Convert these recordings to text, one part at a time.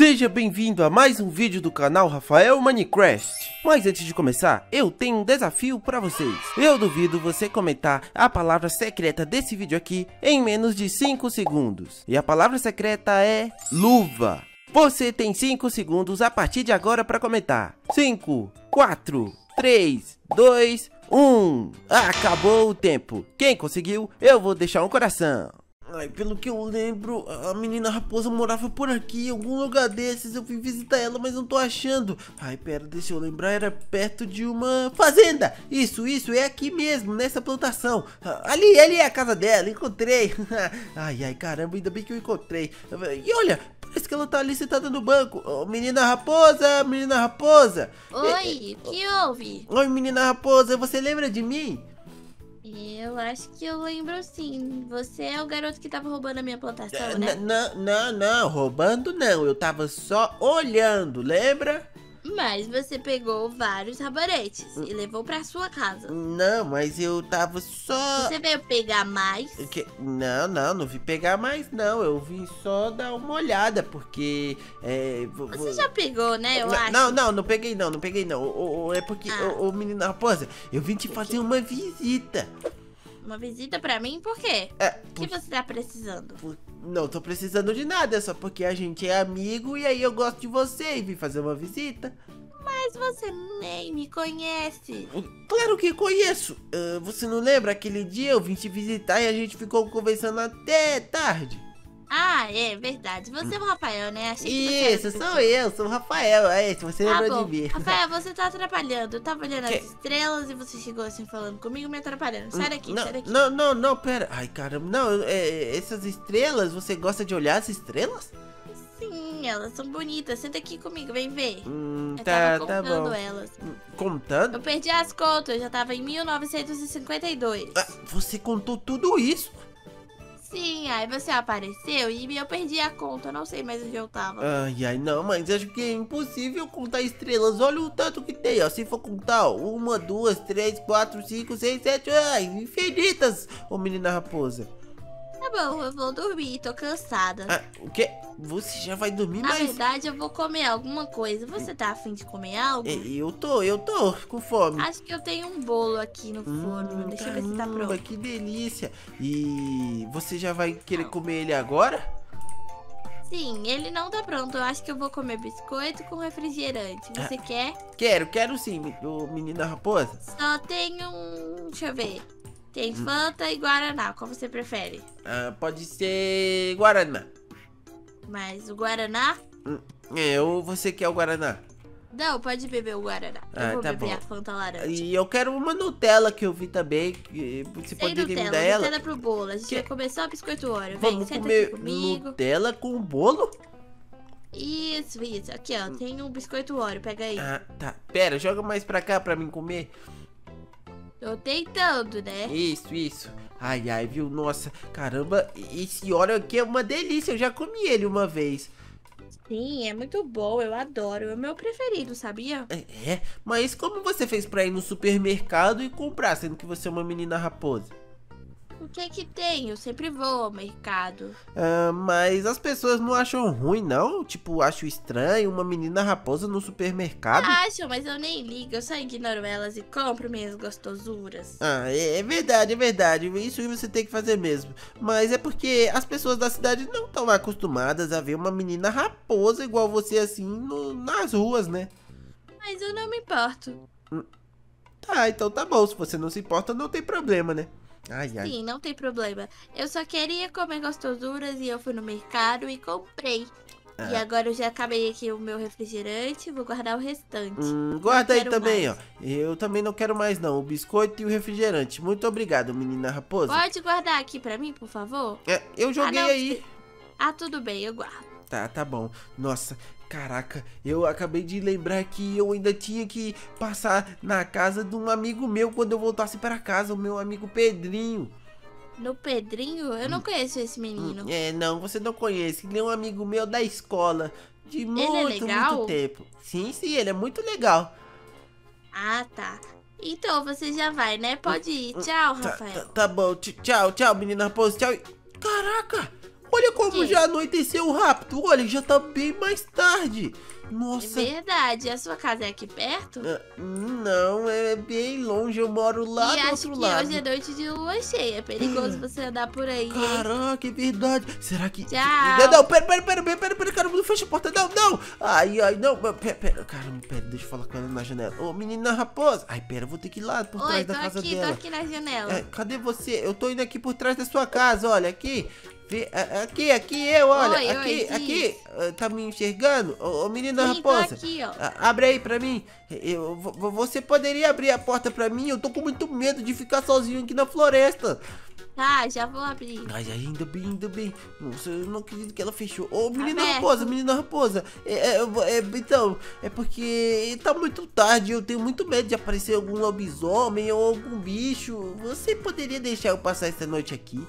Seja bem-vindo a mais um vídeo do canal Rafael Minecraft. Mas antes de começar, eu tenho um desafio para vocês. Eu duvido você comentar a palavra secreta desse vídeo aqui em menos de 5 segundos. E a palavra secreta é luva. Você tem 5 segundos a partir de agora para comentar. 5, 4, 3, 2, 1. Acabou o tempo. Quem conseguiu, eu vou deixar um coração. Ai, pelo que eu lembro, a menina raposa morava por aqui, em algum lugar desses. Eu fui visitar ela, mas não tô achando. Ai, pera, deixa eu lembrar, era perto de uma fazenda. Isso, é aqui mesmo, nessa plantação. Ali é a casa dela, encontrei. Ai, caramba, ainda bem que eu encontrei. E olha, parece que ela tá ali sentada no banco. Oh, menina raposa, menina raposa. Oi, o que houve? Oi, menina raposa, você lembra de mim? Eu acho que eu lembro sim. Você é o garoto que tava roubando a minha plantação, né? Não, roubando não. Eu tava só olhando, lembra? Mas você pegou vários rabanetes e levou pra sua casa. Não, mas eu tava só... Você veio pegar mais? Não vi pegar mais não. Eu vim só dar uma olhada, porque... Você já pegou, né? Eu acho. Não peguei não. É porque, menina raposa, eu vim te fazer uma visita. Uma visita pra mim? Por quê? O que você tá precisando? Não tô precisando de nada, só porque a gente é amigo e aí eu gosto de você e vim fazer uma visita. Mas você nem me conhece. Claro que conheço. Você não lembra? Aquele dia eu vim te visitar e a gente ficou conversando até tarde. Ah, é verdade. Você é o Rafael, né? Achei que você Isso, sou o Rafael. Aí, se você lembra de mim. Rafael, você tá atrapalhando. Eu tava olhando as estrelas e você chegou assim falando comigo, me atrapalhando. Sai daqui, sai daqui. Não, pera. Ai, caramba, não, essas estrelas, você gosta de olhar as estrelas? Sim, elas são bonitas. Senta aqui comigo, vem ver. Eu tá tava contando bom. elas. Contando? Eu perdi as contas, eu já tava em 1952. Você contou tudo isso? Sim, aí você apareceu e eu perdi a conta, eu não sei mais onde eu tava. Ai, não, mas acho que é impossível contar estrelas. Olha o tanto que tem, ó. Se for contar, ó, 1, 2, 3, 4, 5, 6, 7, ai, infinitas, ô menina raposa. Tá bom, eu vou dormir, tô cansada. O quê? Você já vai dormir, Na verdade, eu vou comer alguma coisa. Você tá afim de comer algo? Eu tô com fome. Acho que eu tenho um bolo aqui no forno. Deixa eu ver se tá pronto. Que delícia. E você já vai querer comer ele agora? Sim, ele não tá pronto. Eu acho que eu vou comer biscoito com refrigerante. Você quer? Quero sim, menina raposa. Só tem deixa eu ver. Tem Fanta e Guaraná. Qual você prefere? Pode ser Guaraná. Mas o Guaraná? Ou você quer o Guaraná? Não, pode beber o Guaraná. Eu vou beber bom. a Fanta laranja. E eu quero uma Nutella que eu vi também. Você poderia me dar ela? Nutella pro bolo. A gente vai comer só biscoito Oreo. Vamos senta comer aqui comigo. Nutella com bolo? Isso. Aqui, ó. Tem um biscoito Oreo. Pega aí. Tá. Pera, joga mais pra cá pra mim comer. Tô tentando, né? Isso. Ai, viu? Nossa, caramba, esse Oreo aqui é uma delícia. Eu já comi ele uma vez. Sim, é muito bom. Eu adoro. É o meu preferido, sabia? Mas como você fez pra ir no supermercado e comprar, sendo que você é uma menina raposa? O que tem? Eu sempre vou ao mercado. Mas as pessoas não acham ruim, não? Tipo, acho estranho uma menina raposa no supermercado? Acham, mas eu nem ligo. Eu só ignoro elas e compro minhas gostosuras. É verdade. Isso você tem que fazer mesmo. Mas é porque as pessoas da cidade não estão acostumadas a ver uma menina raposa igual você assim nas ruas, né? Mas eu não me importo. Tá, então tá bom. Se você não se importa, não tem problema, né? Sim, não tem problema. Eu só queria comer gostosuras e eu fui no mercado e comprei. E agora eu já acabei aqui o meu refrigerante, vou guardar o restante. Guarda aí também, ó. Eu também não quero mais não, o biscoito e o refrigerante. Muito obrigado, menina raposa. Pode guardar aqui pra mim, por favor? Eu joguei aí. Tudo bem, eu guardo. Tá bom. Nossa, caraca, eu acabei de lembrar que eu ainda tinha que passar na casa de um amigo meu quando eu voltasse para casa, o meu amigo Pedrinho. No Pedrinho? Eu não conheço esse menino. Não, você não conhece. Ele é um amigo meu da escola, de muito tempo. Sim, ele é muito legal. Tá. Então você já vai, né? Pode ir. Tchau, Rafael. Tá bom. Tchau, menina raposa. Tchau. Caraca! olha como Que? já anoiteceu rápido. Olha, já tá bem mais tarde. Nossa. É verdade. A sua casa é aqui perto? Não, é bem longe. Eu moro lá E do acho outro que lado. hoje é noite de lua cheia. É perigoso você andar por aí, hein? Caraca, é verdade. Será que... Tchau. Não, pera, caramba, não fecha a porta, não. Ai, não, pera, caramba, deixa eu falar com ela na janela. Ô, menina raposa. Ai, pera, eu vou ter que ir lá por trás Oi, da casa tô dela. aqui na janela. Cadê você? Eu tô indo aqui por trás da sua casa, olha, aqui. Aqui eu, olha, Oi, aqui. Tá me enxergando? Ô, menina Sim, tô raposa. aqui, ó. Abre aí pra mim. Você poderia abrir a porta pra mim? Eu tô com muito medo de ficar sozinho aqui na floresta. Tá, já vou abrir. Ai, ainda bem. Nossa, eu não acredito que ela fechou. Ô, menina Aberto. raposa. Então, é porque tá muito tarde. Eu tenho muito medo de aparecer algum lobisomem ou algum bicho. Você poderia deixar eu passar essa noite aqui?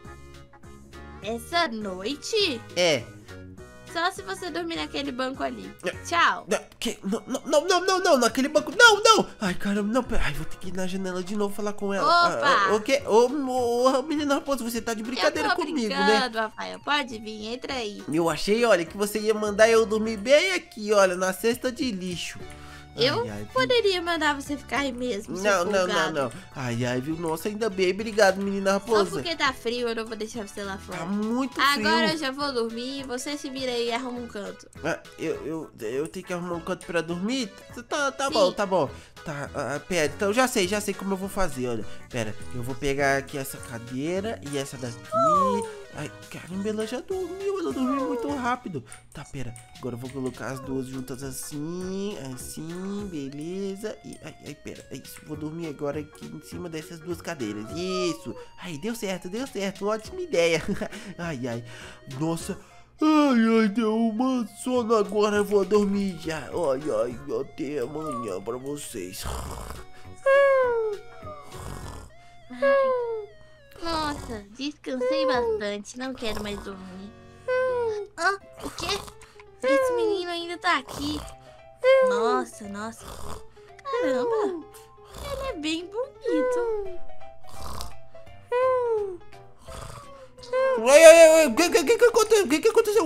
Essa noite? É. Só se você dormir naquele banco ali. Tchau. Não, naquele banco. Não. Ai, caramba, não. Ai, vou ter que ir na janela de novo falar com ela. Opa! O quê? Ô, menina raposa, você tá de brincadeira eu tô comigo, brincando, né? Rafael. Pode vir, entra aí. Eu achei, olha, que você ia mandar eu dormir bem aqui, olha, na cesta de lixo. Eu Ai, poderia mandar você ficar aí mesmo, seu folgado. Não. Ai, viu? Nossa, ainda bem. Obrigado, menina Só raposa. porque tá frio, eu não vou deixar você lá Tá fora. muito frio. Agora eu já vou dormir, você se vira aí e arruma um canto. Eu tenho que arrumar um canto pra dormir? Tá Sim. bom. Tá, pera, então já sei como eu vou fazer, olha. Pera, eu vou pegar aqui essa cadeira e essa daqui. Ai, caramba, ela já dormiu, ela dormiu muito rápido. Tá, pera, agora eu vou colocar as duas juntas assim, beleza. E, pera, é isso, vou dormir agora aqui em cima dessas duas cadeiras, isso. Ai, deu certo, ótima ideia. Ai, nossa. Ai, deu uma sono agora, eu vou dormir já. Ai, até amanhã pra vocês. Nossa, descansei bastante, não quero mais dormir. O quê? Esse menino ainda tá aqui. Nossa. Caramba, ele é bem bonito. O que aconteceu?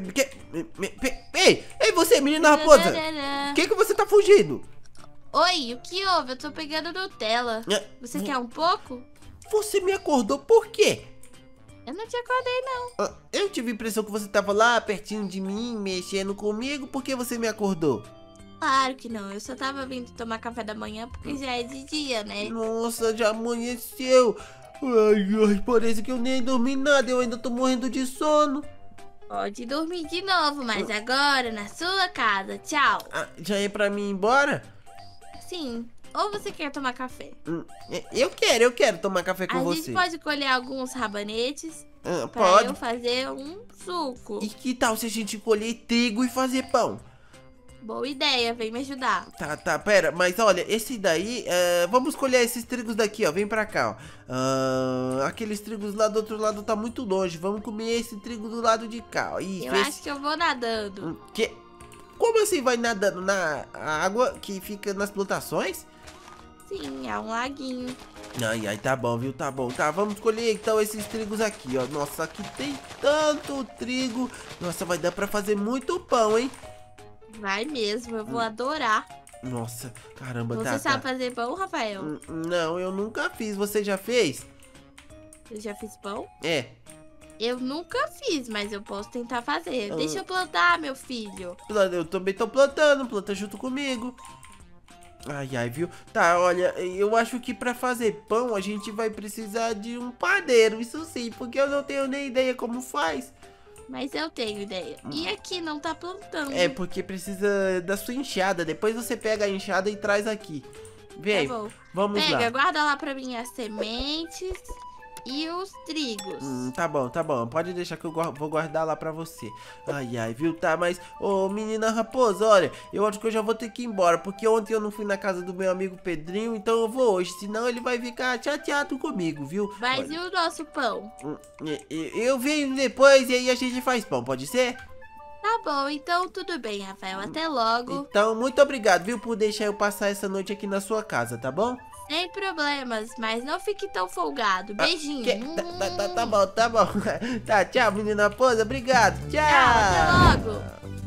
Ei, você, menina raposa. O que você tá fugindo? Oi, o que houve? Eu tô pegando Nutella. Você quer um pouco? Você me acordou por quê? Eu não te acordei, não. Eu tive a impressão que você tava lá pertinho de mim, mexendo comigo. Por que você me acordou? Claro que não, eu só tava vindo tomar café da manhã porque já é de dia, né? Nossa, já amanheceu. Ai, parece que eu nem dormi nada, eu ainda tô morrendo de sono. Pode dormir de novo, mas agora na sua casa. Tchau. Já é pra mim ir embora? Sim. Ou você quer tomar café? Eu quero tomar café com você. A gente pode colher alguns rabanetes pra pode. eu fazer um suco. E que tal se a gente colher trigo e fazer pão? Boa ideia, vem me ajudar. Tá, pera, mas olha, esse daí, vamos colher esses trigos daqui, ó, vem pra cá, ó. Aqueles trigos lá do outro lado tá muito longe, vamos comer esse trigo do lado de cá, ó. Isso, Eu acho que eu vou nadando. Como assim vai nadando na água que fica nas plantações? Sim, é um laguinho. Ai, tá bom, viu, tá bom. Tá, vamos colher então esses trigos aqui, ó. Nossa, aqui tem tanto trigo. Nossa, vai dar pra fazer muito pão, hein? Vai mesmo, eu vou adorar. Nossa, caramba, Você sabe fazer pão, Rafael? Não, eu nunca fiz. Você já fez? Eu já fiz pão? É. Eu nunca fiz, mas eu posso tentar fazer. Deixa eu plantar, meu filho. Eu também tô plantando, planta junto comigo. Ai, viu? Tá, olha, eu acho que pra fazer pão a gente vai precisar de um padeiro, isso sim, porque eu não tenho nem ideia como faz. Mas eu tenho ideia. E aqui não tá plantando. É, porque precisa da sua enxada. Depois você pega a enxada e traz aqui. Vem, Tá bom. vamos lá. Pega, guarda lá pra mim as sementes e os trigos. Tá bom. Pode deixar que eu vou guardar lá pra você. Ai, viu? Tá, mas... Ô, menina raposa, olha, eu acho que eu já vou ter que ir embora, porque ontem eu não fui na casa do meu amigo Pedrinho, então eu vou hoje, senão ele vai ficar chateado comigo, viu? Mas Olha, e o nosso pão? eu venho depois e aí a gente faz pão, pode ser? Tá bom, então tudo bem, Rafael. Até logo. Então, muito obrigado, viu, por deixar eu passar essa noite aqui na sua casa, tá bom? Sem problemas, mas não fique tão folgado. Beijinho. Tá bom. Tá, tchau, menina Posa. Obrigado. Tchau, até logo.